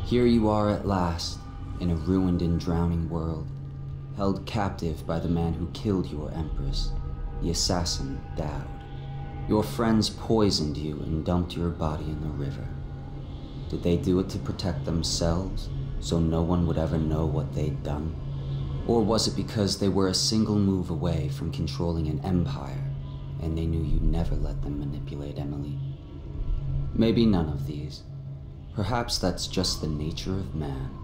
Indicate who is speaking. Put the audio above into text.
Speaker 1: Here you are at last, in a ruined and drowning world, held captive by the man who killed your empress, the assassin Dowd. Your friends poisoned you and dumped your body in the river. Did they do it to protect themselves, so no one would ever know what they'd done? Or was it because they were a single move away from controlling an empire, and they knew you'd never let them manipulate Emily? Maybe none of these. Perhaps that's just the nature of man.